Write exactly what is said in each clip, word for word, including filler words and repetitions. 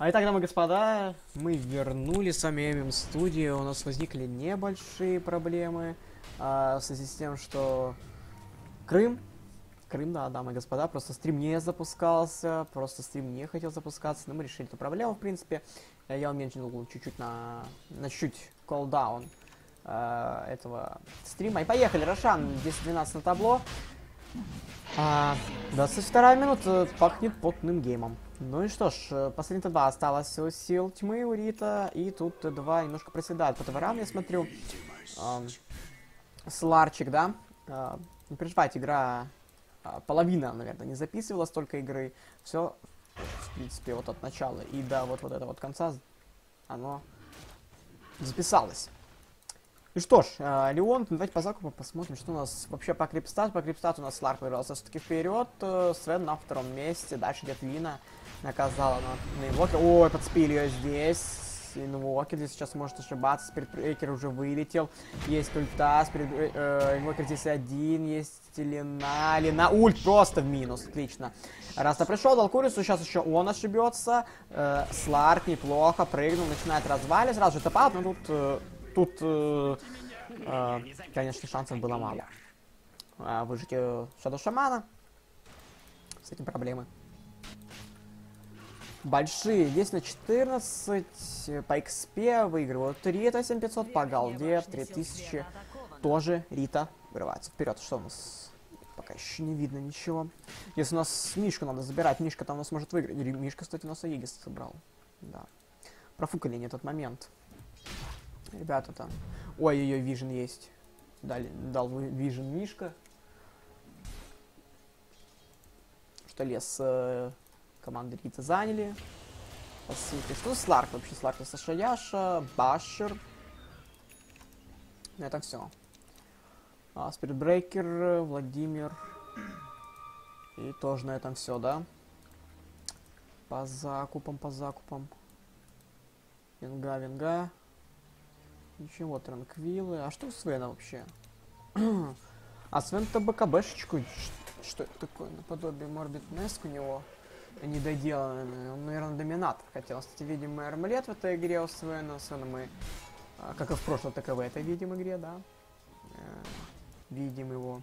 А итак, дамы и господа, мы вернулись с вами ММ студию. У нас возникли небольшие проблемы а, в связи с тем, что Крым, Крым, да, дамы и господа, просто стрим не запускался, просто стрим не хотел запускаться, но мы решили эту проблему, в принципе. Я уменьшил чуть-чуть на, на чуть-чуть колдаун а, этого стрима. И поехали, Рошан, десять двенадцать на табло. А, двадцать вторая минута, пахнет потным геймом. Ну и что ж, последний Т2 осталось у сил тьмы, у Рита, и тут Т2 немножко проседает по ТВРам, я смотрю. Эм, Сларчик, да? Э, не переживайте, игра э, половина, наверное, не записывала столько игры. Все, в принципе, вот от начала и до вот, вот этого вот конца оно записалось. Ну что ж, э, Леон, давайте по закупу посмотрим, что у нас вообще по крипстату. По крипстату у нас Сларк вырвался все-таки вперед, э, Свен на втором месте, дальше идет Лина, наказала на, на инвокер. Ой, подспили ее здесь. Инвокер здесь сейчас может ошибаться, спиритбрейкер уже вылетел. Есть ульта, спирит, э, инвокер здесь один, есть Лина, Лина, ульт просто в минус, отлично. Раста пришел, дал Курису, сейчас еще он ошибется. Э, Сларк неплохо прыгнул, начинает разваливать, сразу же топаут, но тут... Э, Тут, э, э, конечно, шансов было мало. А выжить э, Shadow Шамана. С этим проблемы. Большие. десять на четырнадцать. По икс пи выигрывают Рита семь пятьсот. По голде три тысячи. Тоже Рита вырывается вперед. Что у нас? Пока еще не видно ничего. Если у нас Мишку надо забирать, Мишка там у нас может выиграть. Мишка, кстати, у нас Аегис собрал. Да. Профукали не тот момент. Ребята там. Ой, ее вижен есть. Дали, дал вижен Мишка. Что лес э, команды Рита заняли. Посылки. Что Сларк вообще? Сларк это Сашаяша, Башер. На этом все. А, Спиритбрейкер, Владимир. И тоже на этом все, да? По закупам, по закупам. Венга, венга. Ничего, Транквилы. А что у Свена вообще? А Свен-то БКБшечку. Что это такое? Наподобие Морбит Неск у него. Недоделанный. Он, наверное, доминатор хотел. Кстати, видим мы армлет в этой игре у Свена. Свена мы, как и в прошлой, так и в этой видим игре, да. Видим его.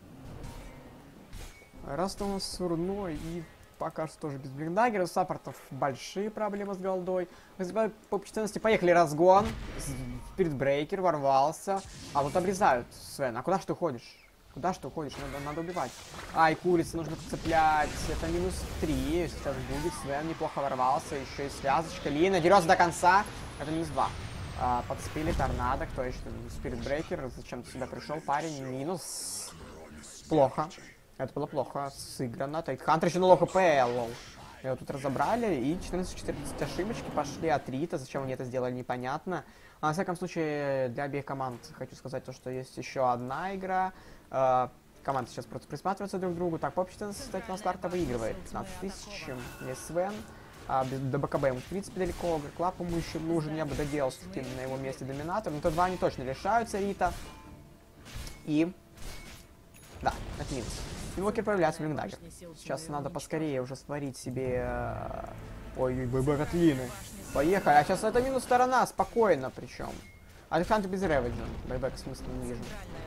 Раз-то у нас сурной и... Пока что тоже без блиндагера, у саппортов большие проблемы с голдой. По почтенности поехали разгон. Спиритбрейкер ворвался. А вот обрезают Свен. А куда ж ты уходишь? Куда ж ты уходишь? Надо, надо убивать. Ай, курица нужно подцеплять. Это минус три. Сейчас будет. Свен неплохо ворвался. Еще и связочка. Лина дерется до конца. Это минус два. А, подцепили торнадо. Кто еще? Спиритбрейкер. Зачем ты сюда пришел, парень? Минус. Плохо. Это было плохо сыграно. Тайтхантер еще на лоу хп, лол. Его тут разобрали, и четырнадцать четырнадцать ошибочки пошли от Рита. Зачем они это сделали, непонятно. А, во всяком случае, для обеих команд хочу сказать то, что есть еще одна игра. Э, команды сейчас просто присматриваются друг к другу. Так, по общественности, кстати, на старта выигрывает пятнадцать тысяч. Есть Свен. А, без, до БКБ ему, в принципе, далеко. Клап ему еще нужен. Я бы доделал все-таки на его месте доминатор. Но Т два они точно решаются, Рита. И... Да, это минус. Инвокер появляется в блиндагер. Сейчас надо поскорее уже створить себе... Ой, ББ от Лины. Поехали. А сейчас это минус сторона, спокойно причем. Александр без реведжа. Байбек смысла не вижу.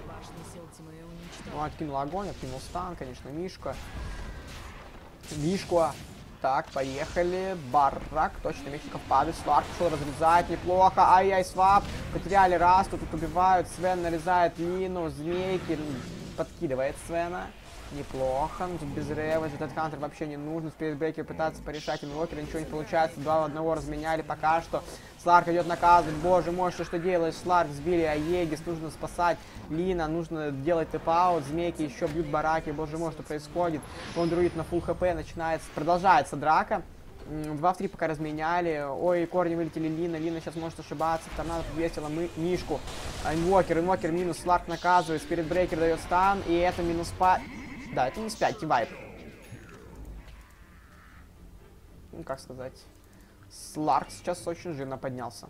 Ну, откинул огонь, откинул стан, конечно, Мишка. Мишку. Так, поехали. Барак, точно, мечников падает. Сларк пошел разрезать, неплохо. Ай-яй, свап. Потеряли Расту, тут убивают. Свен нарезает Лину, змейки. Подкидывает Свена. Неплохо, но тут без реведжа, этот хантер вообще не нужен. Спиритбрейкер пытается порешать инвокера, ничего не получается. Два в одного разменяли пока что. Сларк идет наказывать, боже мой, что что делаешь? Сларк сбили Аегис, нужно спасать Лина, нужно делать тэп-аут. Змейки еще бьют бараки, боже мой, что происходит? Он друид на фулл хп, начинается, продолжается драка. два в три пока разменяли. Ой, корни вылетели Лина. Лина сейчас может ошибаться. Торнадо подвесила мы Мишку. Инвокер, инвокер минус. Сларк наказывает. Спиритбрейкер дает стан. И это минус пять. Да, это минус пять. Тивайп. Ну, как сказать. Сларк сейчас очень жирно поднялся.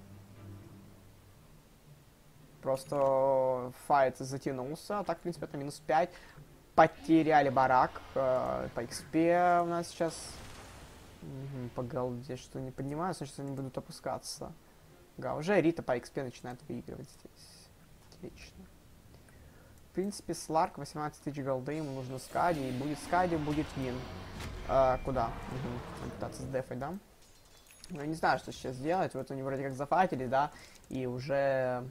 Просто файт затянулся. А так, в принципе, это минус пять. Потеряли барак. Э, по икс пи у нас сейчас... Угу, по голде что не поднимаются, значит они будут опускаться. Да, уже Рита по экспе начинает выигрывать здесь. Отлично. В принципе, Сларк восемнадцать тысяч голды, ему нужно Скади, и будет Скади, будет Вин. А, куда? Угу. Пытаться сдефать, да? Ну, я не знаю, что сейчас делать. Вот они вроде как зафатили, да, и уже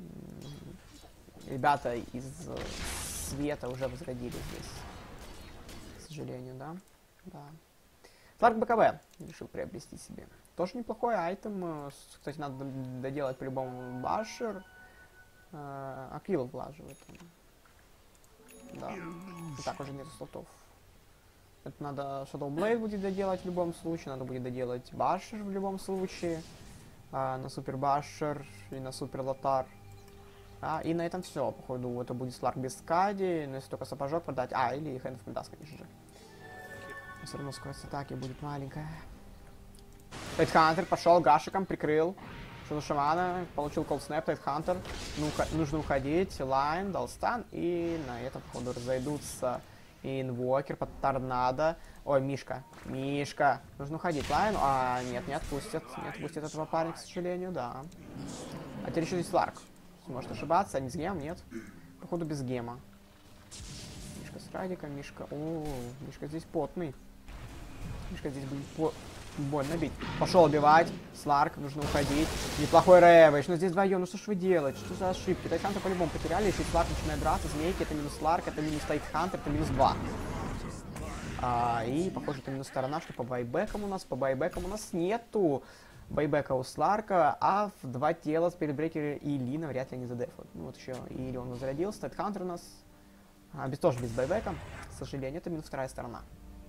ребята из света уже возродили здесь. К сожалению, да? Да. Сларк БКБ решил приобрести себе. Тоже неплохой айтем. Кстати, надо доделать по-любому башер. Акрил влаживает. Да. И так уже нет слотов. Это надо Shadow Blade будет доделать в любом случае. Надо будет доделать башер в любом случае. А, на супер башер и на супер лотар. А, и на этом все. Походу, это будет Сларк без Скади. Но если только сапожок продать. А, или Hand of Midas, конечно же. Но все равно скорость атаки будет маленькая. Тайтхантер пошел гашиком, прикрыл. Шуну шамана, получил колл-снэп, Тайтхантер. Ну, нужно уходить. Лайн, дал стан. И на этом, походу, разойдутся. Инвокер под торнадо. Ой, Мишка. Мишка. Нужно уходить. Лайн. А, нет, не отпустят. Не отпустят этого парня, к сожалению, да. А теперь еще здесь Сларк. Может ошибаться. А не с гемом? Нет. Походу, без гема. Мишка с радиком. Мишка. О, Мишка здесь потный. Мишка здесь будет по... больно бить. Пошел убивать. Сларк, нужно уходить. Неплохой рэвэдж. Но здесь вдвоем. Ну что ж вы делаете? Что за ошибки? Тайтхантер по-любому потеряли. Еще и Сларк начинает драться. Змейки. Это минус Сларк. Это минус Тайтхантер. Это минус два. А, и, похоже, это минус сторона, что по байбекам у нас. По байбекам у нас нету байбека у Сларка. А в два тела Спиритбрекера и Лина вряд ли они задефают. Ну вот еще. Или он возродился. Тайтхантер у нас а, без, тоже без байбека. К сожалению, это минус вторая сторона.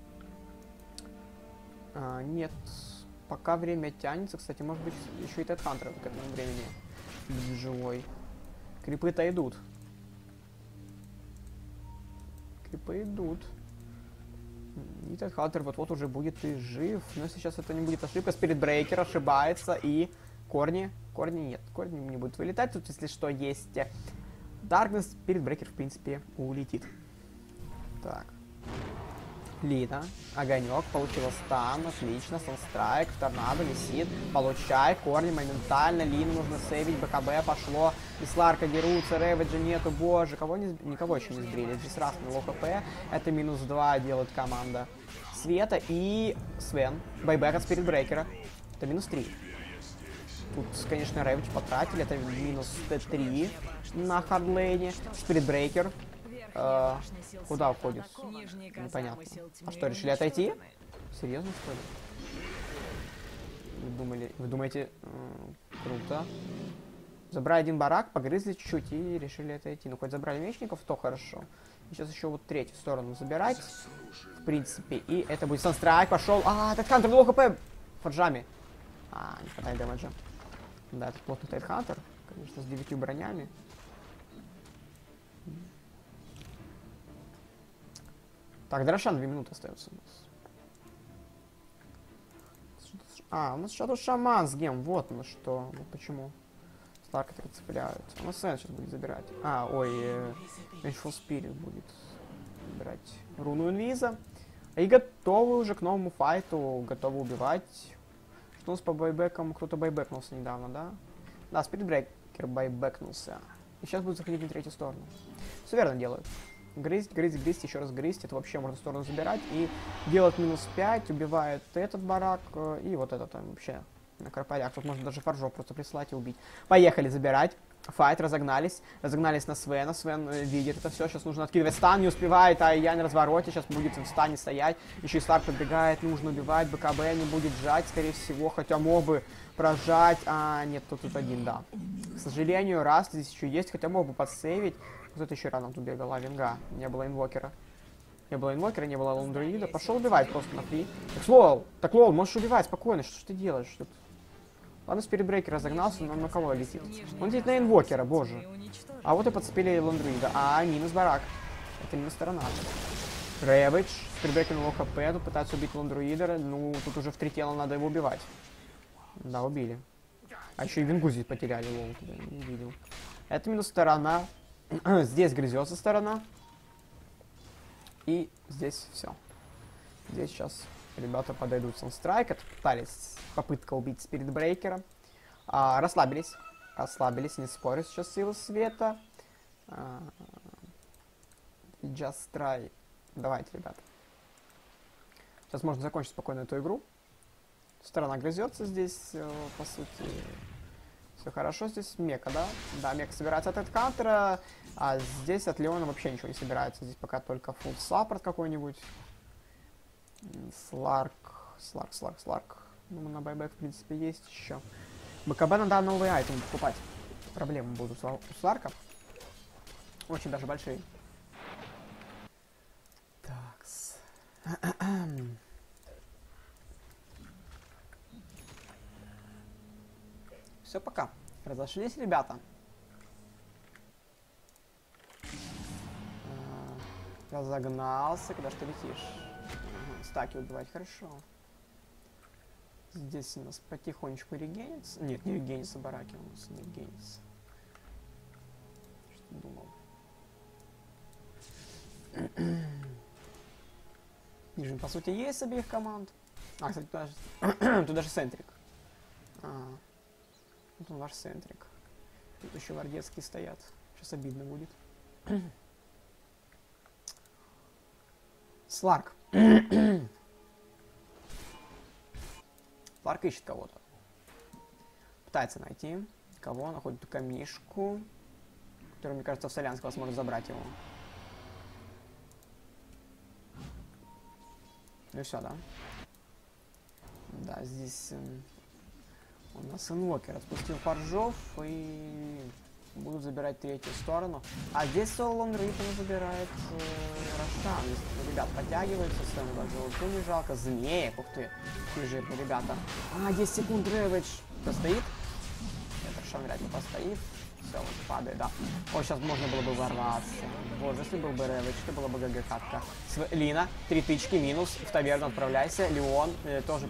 А, нет, пока время тянется. Кстати, может быть, еще и Тайтхантер к этому времени будет живой. Крипы-то идут. Крипы идут. И Тайтхантер вот-вот уже будет и жив. Но сейчас это не будет ошибка. Спиритбрекер ошибается. И корни. Корни нет. Корни не будут вылетать. Тут, если что, есть Даркнесс. Спиритбрекер, в принципе, улетит. Так. Лина, огонек, получила стан, отлично, санстрайк, торнадо, висит, получай, корни моментально, Лину нужно сейвить, БКБ пошло, и Сларка дерутся, рэвэджа нету, боже, кого не, никого еще не сбрили, здесь раз на лоу хп, это минус два делает команда Света и Свен, байбек от Спиритбрекера, это минус три. Тут, конечно, рэвэдж потратили, это минус три на хардлейне, Спиритбрекер. Uh, куда уходит? Непонятно. А что, решили отойти? Серьезно, что ли? Вы думали, вы думаете, э, круто. Забрали один барак, погрызли чуть-чуть и решили отойти. Ну, хоть забрали мечников, то хорошо. И сейчас еще вот третью сторону забирать. В принципе, и это будет санстрайк, пошел. А, Тайтхантер, лоу хп! Форджами. А, не хватает дэмэджа. Да, это плотный Тайтхантер. Конечно, с девятью бронями. Так, Дорошан, две минуты остается у нас. А, у нас сейчас тут шаман с гем, вот ну что. Вот почему. Сларка так цепляют. У нас Свен сейчас будет забирать. А, ой, э, Vengeful Spirit будет забирать руну инвиза. И готовы уже к новому файту, готовы убивать. Что у нас по байбекам? Кто-то байбекнулся недавно, да? Да, Спиритбрекер байбекнулся. И сейчас будет заходить на третью сторону. Все верно делают. Грызть, грызть, грызть, еще раз грызть. Это вообще можно в сторону забирать. И делать минус пять, убивает этот барак. И вот этот там вообще на карпалях. Тут можно даже фаржов просто прислать и убить. Поехали забирать. Файт, разогнались. Разогнались на Свена. Свен э, видит это все. Сейчас нужно откидывать стан. Не успевает. А я на развороте. Сейчас будет в стане стоять. Еще и Сларк подбегает. Нужно убивать. БКБ не будет жать, скорее всего. Хотя мог бы прожать. А, нет, тут, тут один, да. К сожалению, раз здесь еще есть. Хотя мог бы подсейвить. Вот еще рано тут бегала Винга. Не было инвокера. Не было инвокера, не было лондруида. Пошел убивать просто на фри. Так, Лол, так, Лол, можешь убивать спокойно. Что ж ты делаешь? Тут... Ладно, Спиритбрекер разогнался, но на кого летит? Он летит на инвокера, боже. А вот и подцепили лондруида. А, минус барак. Это минус сторона. Рэвэдж. Спиритбрекер на лоу хп. Тут пытается убить лондруида. Ну, тут уже в три тела надо его убивать. Да, убили. А еще и Вингу здесь потеряли, Лол. Не видел. Это минус сторона. Здесь грызется сторона. И здесь все. Здесь сейчас Ребята подойдут Санстрайк. Это пытались, попытка убить Спиритбрейкера. А, расслабились. Расслабились, не спорю сейчас силы света. А, Just try. Давайте, ребята. Сейчас можно закончить спокойно эту игру. Сторона грызется здесь, по сути. Все хорошо здесь. Мека, да? Да, Мека собирается от Эдкантера, а здесь от Леона вообще ничего не собирается. Здесь пока только фулл саппорт какой-нибудь. Сларк, Сларк, Сларк, Сларк. Ну, на байбек, в принципе, есть еще. БКБ надо новые айтемы покупать. Проблемы будут у Сларка. Очень даже большие. Такс. Все, пока. Разошлись, ребята. Разогнался. Куда ж ты летишь? Ага, стаки убивать, хорошо. Здесь у нас потихонечку регенится. Нет, не регенится бараки, у нас не регенится. Что думал? Нижний, по сути, есть с обеих команд. А, кстати, туда же, туда же Сентрик. А, вот он ваш Сентрик. Тут еще вардецкие стоят. Сейчас обидно будет. Сларк. Сларк ищет кого-то. Пытается найти. Кого? Находит только Мишку, который, мне кажется, в Солянского сможет забрать его. Ну и все, да? Да, здесь э, у нас инвокер отпустил фаржов и будут забирать третью сторону. А здесь Солон Риппен забирает э, Рошан. Ребят, подтягиваются, своему даже луку не жалко. Змея, ух ты, какие жирные ребята. А, десять секунд Рэвидж. Кто стоит? Это Рошан вряд ли постоит. Все, вот падает, да. О, сейчас можно было бы ворваться. Боже, если был бы Рэвидж, то была бы ГГ-катка. Лина, три тычки, минус, в таверну отправляйся. Леон, э, тоже.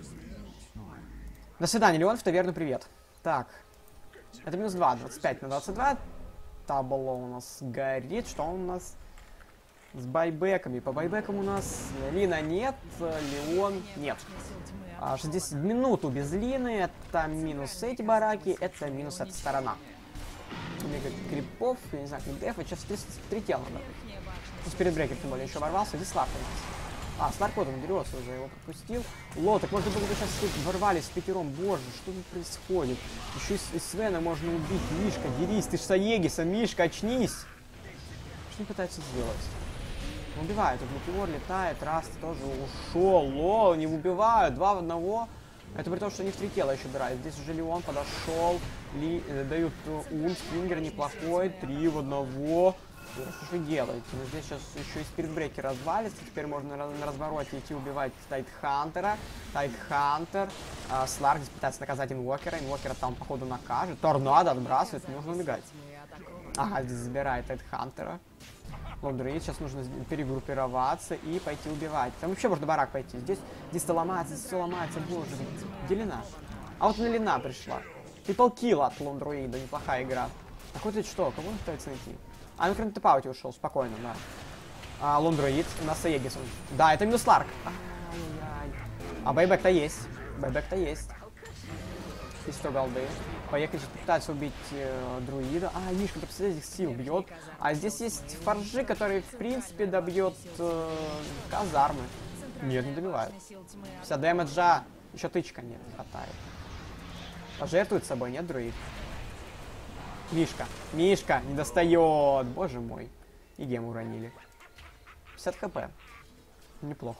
До свидания, Леон, в таверну привет. Так. Это минус два, двадцать пять на двадцать два. Табло у нас горит. Что у нас с байбеками? По байбекам у нас Лина нет, Леон нет. А, шестьдесят минуту без Лины. Это минус эти бараки, это минус эта сторона. Мега крипов, я не знаю, как дефа. Сейчас три тела надо. Тут Спиритбрейкер, тем более, еще ворвался. Здесь Сларк у нас. А, Сларк вот он дерется уже, его пропустил. Лоток, можно было бы сейчас ворвались в пятером. Боже, что тут происходит? Еще из, из Свена можно убить. Мишка, дерись, ты ж с Аегиса, Мишка, очнись. Что он пытается сделать? Убивают, тут Метеор летает, Раст тоже ушел. Лол, не убивают, два в одного. Это при том, что они в три тела еще убирают. Здесь уже Леон подошел. Ли, э, дают ульт, Фингер неплохой, три в одного. Что же вы делаете? Ну, здесь сейчас еще и Спиритбрейкер развалится. Теперь можно на развороте идти убивать Тайтхантера. Тайтхантер. А, Сларк здесь пытается наказать инвокера. Инвокера там, походу, накажет. Торнадо отбрасывает, нужно убегать. Ага, здесь забирает Тайтхантера. Лондри, сейчас нужно перегруппироваться и пойти убивать. Там вообще можно барак пойти. Здесь, здесь все ломается, здесь все ломается. Боже, где Лина? А вот она Лина пришла. Трипл-килл от Лондруида, неплохая игра. А хоть что? Кого он пытается найти? А, ну, кроме тапаути ушел, спокойно, да. А, Лондруид, у нас Аегис. Да, это минус Сларк. Ай-яй. А байбек-то есть. Байбек-то есть. Здесь сто голды. Поехали, пытаться убить э, друида. А, Мишка, представляете, здесь сил бьет. А здесь есть фаржи, который, в принципе, добьет э, казармы. Нет, не добивает. Вся дэмэджа. Еще тычка нет, не хватает. Пожертвует собой, нет, друид? Мишка, Мишка, не достает. Боже мой. И гему уронили. пятьдесят хп. Неплохо.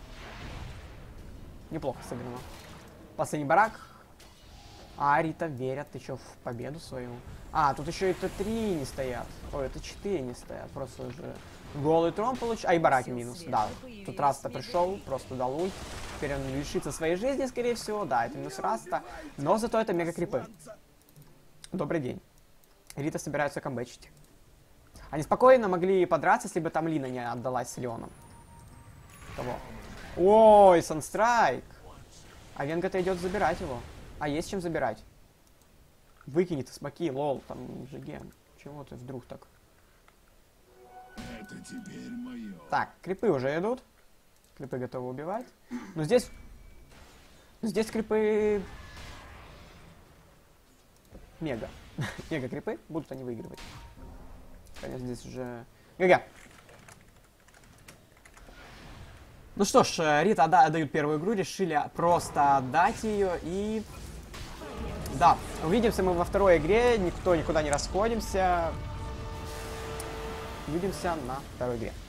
Неплохо сыграно. Последний барак. А, Рита верят еще в победу свою. А, тут еще это три не стоят. Ой, это четыре не стоят. Просто уже голый трон получил. А, и барак минус, да. Тут Раста пришел, просто дал ульт. Теперь он лишится своей жизни, скорее всего. Да, это минус Раста. Но зато это мега крипы. Добрый день. Рита собираются камбэчить. Они спокойно могли подраться, если бы там Лина не отдалась с Леоном. Кого? Ой, Санстрайк. А Венга-то идет забирать его. А есть чем забирать. Выкинет смоки, лол, там же ген. Чего ты вдруг так? Это теперь мое. Так, крипы уже идут. Крипы готовы убивать. Но здесь... Здесь крипы... Мега. Мега крипы. Будут они выигрывать. Конечно, здесь уже... ГГ. Ну что ж, Рита отда отдают первую игру. Решили просто отдать ее. И... Да, увидимся мы во второй игре. Никто никуда не расходимся. Увидимся на второй игре.